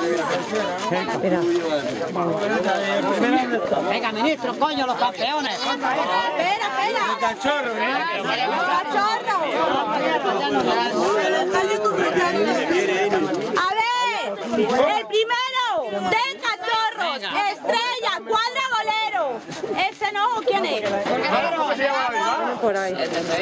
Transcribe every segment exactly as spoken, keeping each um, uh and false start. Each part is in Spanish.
Mira. Venga, ministro, coño, los campeones. Espera, espera. Cachorro, ¿eh? Cachorro. A ver, el primero de cachorros, estrella, cuadra bolero. Ese no, ¿quién es? Por ahí.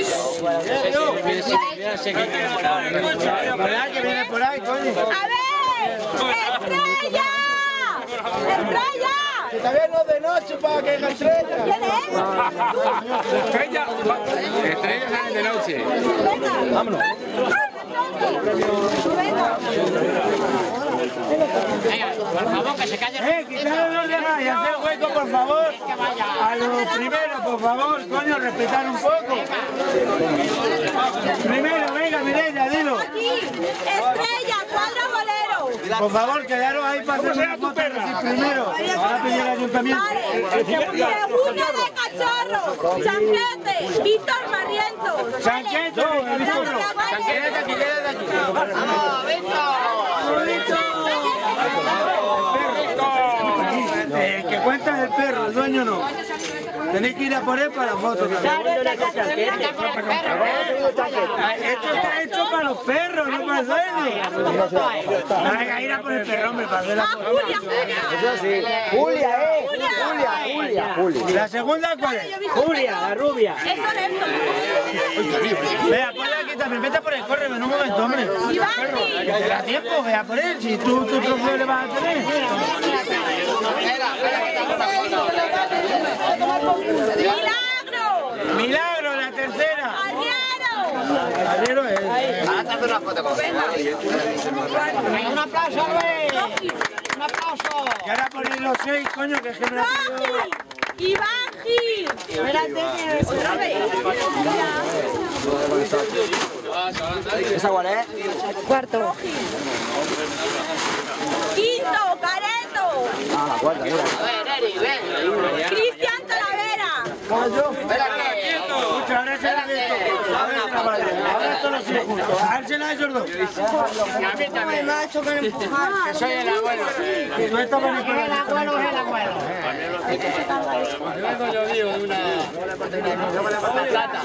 Que viene por ahí, coño. A ver, estrella. Estrella. Que está viendo de noche para que haya estrella. ¿Quién es? Estrella, estrella salen de noche. Venga. Vámonos. Venga, por favor, que se callen. Eh, quitad los demás y hacer hueco, por favor. A los primeros, por favor, coño, respetar un poco. Primero, venga, Mireia, dilo. Aquí, estrella, cuadra bolero. Por favor, quedaros ahí para hacer una foto primero. Ahora pedir al ayuntamiento. Vale, segundo de cachorros, Chanquete, Víctor Barrientos. Chanquete, Víctor. Chanquete, aquí, quédate aquí. ¡Vamos, Víctor! El que cuenta es el perro, el dueño no. Tenéis que ir a por él para la foto. Esto está hecho para los perros, no para el dueño. Hay que ir a por el perro, hombre, para hacer la foto. Julia, Julia. Eso sí. Julia, ¿eh? Julia, Julia, Julia. ¿Y la segunda cuál es? Julia, la rubia. Eso es esto. Vea, ponle aquí también, vete por él, corre, ven un momento, hombre. Iván, Que te da tiempo, vea por él, si tú tu trofeo le vas a tener. Milagro, Milagro, la tercera. Arriero. Arriero es. Venga, un aplauso, Luis. Un aplauso. Y ahora ponéis los seis, coño, que es que me la pido. Iván Gil. Espérate, otra vez. ¿Esa cuál es? Cuarto. Quinto, Careto. Ah, la cuarta, mira. Cristian Talavera. Escucha, ahora se la de esto. Ahora se la vale. Ahora esto lo sigue juntos. A él se la de esos dos. A mí también. Que soy el abuelo. No está para ni El abuelo es el abuelo. Luego yo digo de una plata.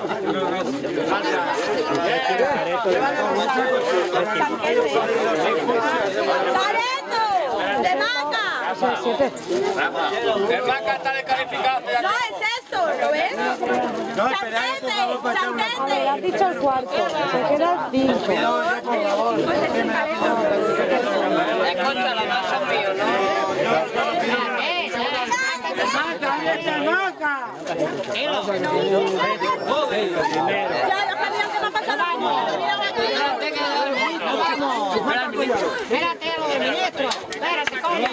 Careto. De Maca. El Maca está descalificado. No, es esto, ¿lo ves? No, esperad, por favor, para echar una foto. Has dicho el cuarto. Se queda cinco. Por favor. Es contra la masa, mío, ¿no? ¡Maca, ahí está el Maca! Ya, los camiones que me han pasado. Espérate, que vamos. Espérate, lo del ministro. Espérate, coño.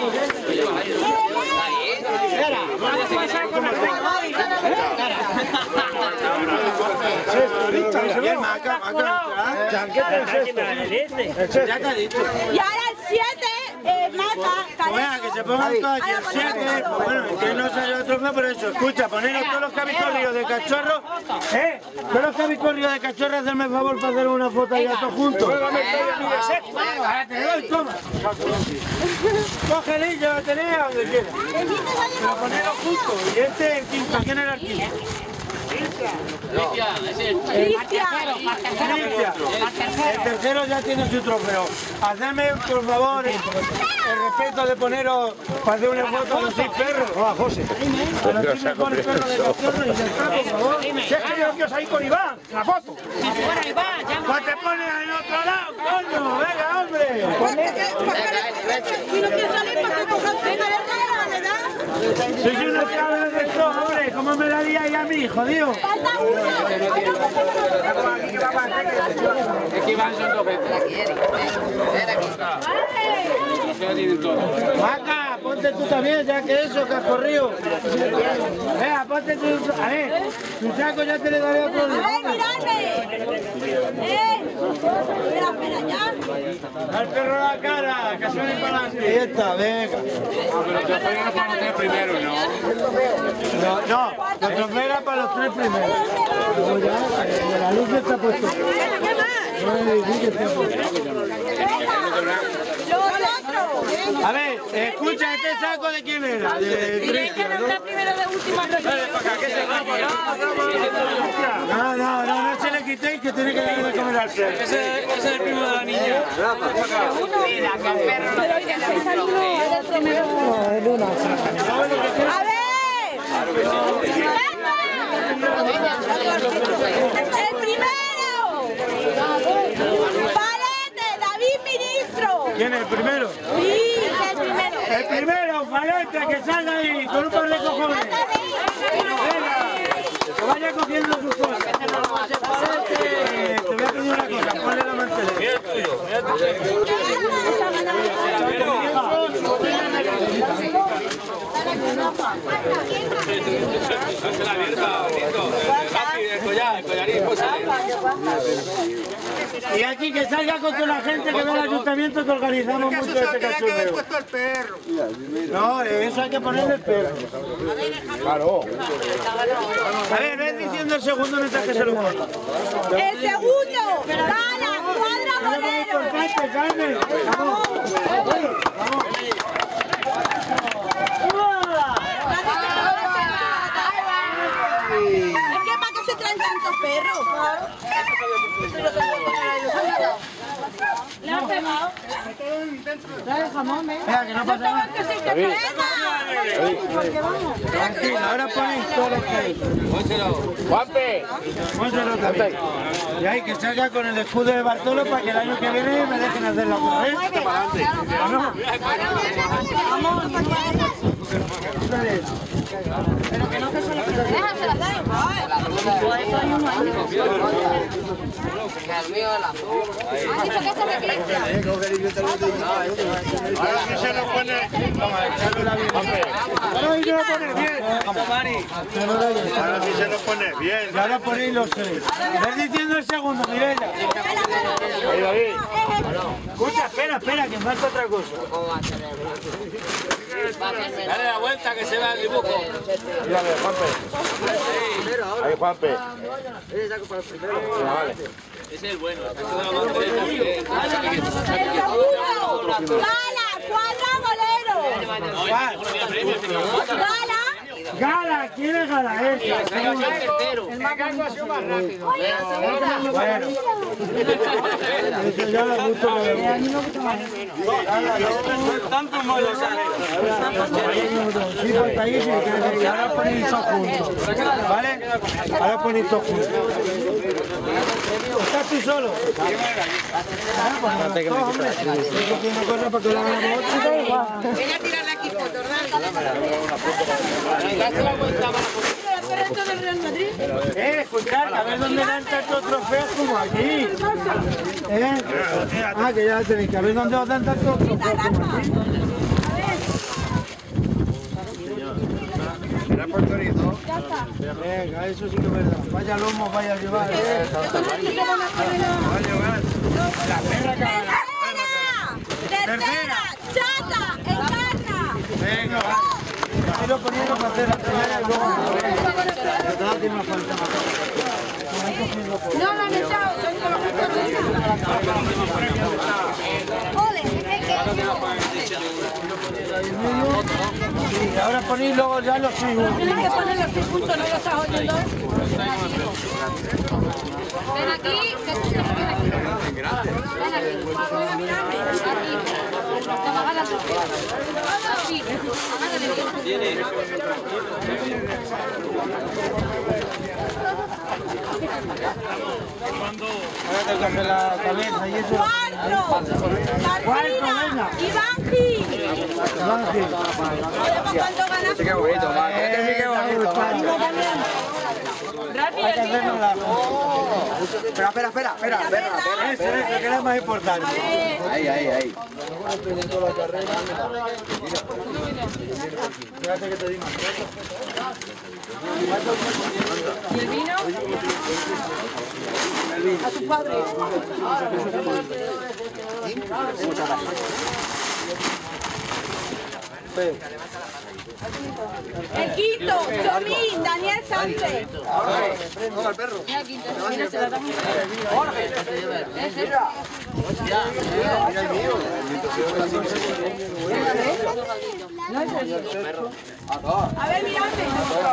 Espera, vamos a pasar con el juego. Y el Maca, Maca. Chanquete es esto. Ya te ha dicho. Y ahora el siete, eh, Maca, Bueno, que se pongan todos aquí el siete. Bueno, que no salió el trofeo, pero eso. Escucha, poneros todos los que habéis corrido de cachorro. ¿Eh? Todos los que habéis corrido de cachorro, hacerme el favor para hacer una foto ahí a todos juntos. Ahora te doy, toma. Coge el hillo, lo tenéis a donde quieras. Pero poneros juntos. Y este el quinto. ¿Quién era el quinto? Cristian. El tercero ya tiene su trofeo. Hacedme, por favor, el, el respeto de poneros para hacer una foto a los seis perros. Hola, José. A los seis mejores perros de cachorro y ya está, por favor. Si es que yo quiero salir con Iván, en la foto. Bueno, Iván, ya Pues te pones en otro lado, coño. Venga, hombre. Si no quieres salir, ¿para qué cojas? Venga, le da. Soy una cabra de esto, hombre. ¿Cómo me la liáis a mí, jodido? Falta uno. Es que Iván son dos veces. Maca, ponte tú también, ya que eso, que has corrido. Venga, ponte tú. A ver, tu saco ya te le daré otro A ver, día. miradme. Eh. Espera, espera, ya. Al perro la cara, que suene para adelante. Ahí está, venga. Pero los trofeos no podemos tener primero, ¿no? No, no, los trofeos eran para los tres primeros. Luego ya, eh, la luz ya está puesta. ¿Qué más? No, sí, que está puesto. Venga. Los otros. A ver, escucha, ¿este saco de quién era? De Cristian, ¿no? primero de última. No, no, no, no se le quitéis que tiene que darle de comer al perro. Ese es el primo de la niña. A ver. El primero. Palete, David Ministro. ¿Quién es el primero? Sí, el primero. El primero, Palete, que salga ahí con un par de cojones. Venga, que vaya cogiendo sus cosas. Eh, te voy a pedir una cosa, ponle la mantelera. Y aquí que salga con toda la gente que ve el ayuntamiento que organizamos mucho este cachondeo. No, eso hay que ponerle el perro. Claro. A ver, ves diciendo el segundo mientras que se lo corta. El segundo, Gala, Cuadra Bolero. Importante, Carmen. Vamos. Vamos. Es que para qué se traen tantos perros. ¿Le han pegado? Mira, que no pasa nada. Tranquilo, ahora ponéis todo lo que hay. Juanpe. Pónselo también. Y hay que salga con el escudo de Bartolo para que el año que viene me dejen hacer la otra vez. ¿No? Pero que no que se lo quede. Déjasela, da igual. ¿Han dicho que se me quita? Ahora que se nos pone... Toma, echarle la vida. Ahora sí se nos pone bien. Ahora sí se nos pone bien. Y ahora ponéis los seis. Ves diciendo el segundo, Mireia. Ahí, David. Escucha, espera, espera, que falta otra cosa. Dale la vuelta que se vea el dibujo. Mírale, Juanpe. Ahí, Juanpe. Ese es el bueno. El segundo, Gala, Cuadra Bolero. Gala. Gala, ¿quién es Gala? Esa. El macaco ha sido más rápido. Bueno. Eso ya lo gusto que le Tanto malo sale. Sí, falta ahí, sí, que ahora ponéis todos juntos. ¿Vale? Ahora ponéis todos juntos. ¿Estás tú solo? Espérate que me quito. Una cosa para que lo hagamos otro. Venga a tirarle aquí fotos, dale. Eh, escuchad, a ver dónde dan tantos trofeos como aquí. ¿Eh? Ah, que ya lo tenéis, que a ver dónde os dan tantos trofeos como aquí. Venga, eso sí que es verdad. Vaya lomo, vaya a llevar. ¿Eh? Va a llevar. La perra que Tercera, Chata, Encarna. venga, va. Quiero ponerlo para hacer la primera y luego... No lo han echado. Ole, Sí, ahora ponéis luego ya los segundos. tienes que poner los seis puntos, no los estás oyendo. Ven aquí. Ven aquí. Ahora tengo que hacer la cabeza y eso. Cuatro. Martina. Ivanji. Ángel. ¿Cuánto ganas? Qué bonito, macho. Este sí que bonito, macho. Hay que hacerlo la... Espera, espera, espera, espera, espera. Eso, eso, que es lo más importante. Ahí, ahí, ahí. Espérate que te diga. ¿Y el vino? A tu padre. Muchas gracias. El quinto, Chomín, Daniel Sánchez. Toma el perro. A ver, miradme.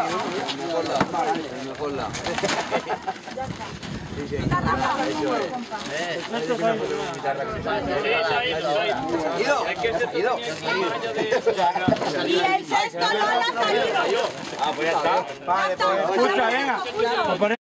Ido, Ido. Y el sexto no lo ha salido. Ah, pues ya está. Ya está. Escucha, venga.